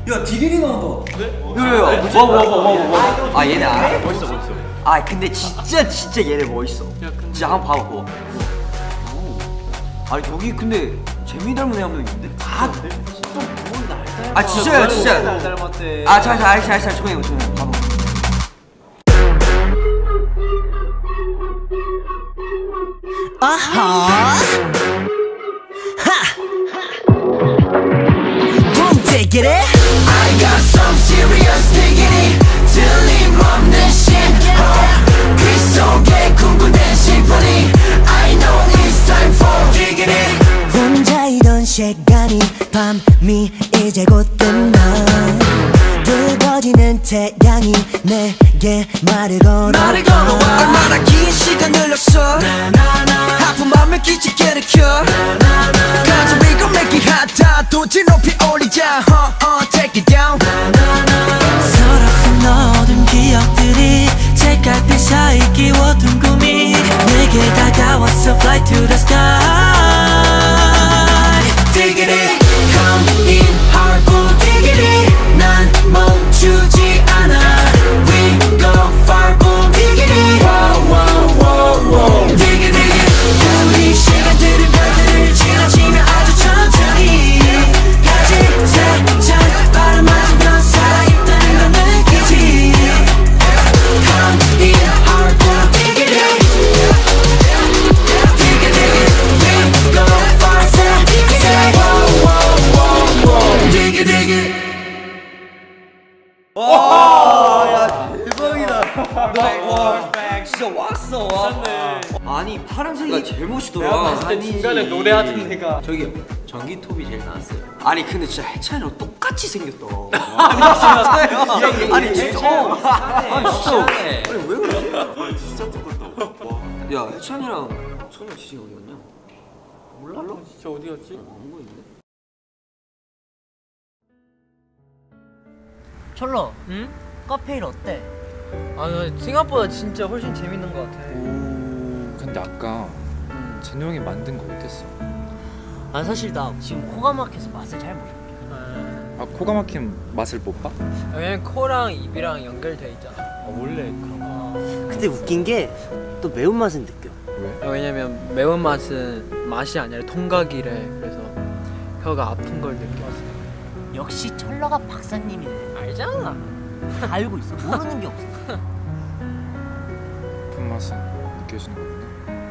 야 디리리 나온다. 야야야 뭐 얘네 알아. 멋있어. 아 근데 진짜 얘네 멋있어. 진짜 한번 봐봐. 아니 여기 근데 재민이 닮은 애 한 명 있는데? 아 진짜야. 아 잘 조용히 해 봐봐. 아하 Boom diggity I got some serious diggity 틀림없는 신호 그 속에 꿈꾸는 심포니 I know it's time for diggity 혼자이던 시간이 밤이 이제 곧 끝나 뜨거지는 태양이 내게 말을 걸어와 얼마나 긴 시간 흘렀어 아픈 맘을 기지개 켜 가슴 이고 make it hot 도지 높이 올리자 take it down 서럽은 어두운 기억들이 책갈피 사이 끼워둔 꿈이 내게 다가왔어 fly to the sky diggity come in hard diggity 난 멈추지 않아 we go far boom diggity wow diggity 우리 시간들은 별들을 지나치며 아주 천천히 가지 살짝 바람 맞으면 살아있다는 걸 느끼지 come in hard boom diggity we go far diggity 야 대박이다. 와 진짜 왔어. 아니 파란색이 제일 멋있더라. 내가 봤을 때 중간에 노래하던 애가 저기 전기톱이 제일 나왔어요. 아니 근데 진짜 해찬이랑 똑같이 생겼다. 아니 진짜 아니 왜 그러지? 진짜 똑같다. 야 해찬이랑 소녀 지진이 어디 갔냐? 몰라? 진짜 어디 갔지? 안 보이는데? 철러, 응? 카페일 어때? 아, 생각보다 진짜 훨씬 재밌는 것 같아. 오, 근데 아까 진호 형이 만든 거 어땠어? 아 사실 나 지금 코가 막혀서 맛을 잘 모르겠어. 아 코가 막힌 맛을 못 봐? 왜냐면 코랑 입이랑 연결돼 있잖아. 원래 그런 거. 근데 웃긴 게 또 매운맛은 느껴. 왜? 왜냐면 매운맛은 맛이 아니라 통각이래. 그래서 혀가 아픈 걸 느꼈어. 역시 철러가 박사님이네. 알잖아. 다 알고 있어. 모르는 게 없어. 아픈 맛은 느껴지는 거구나.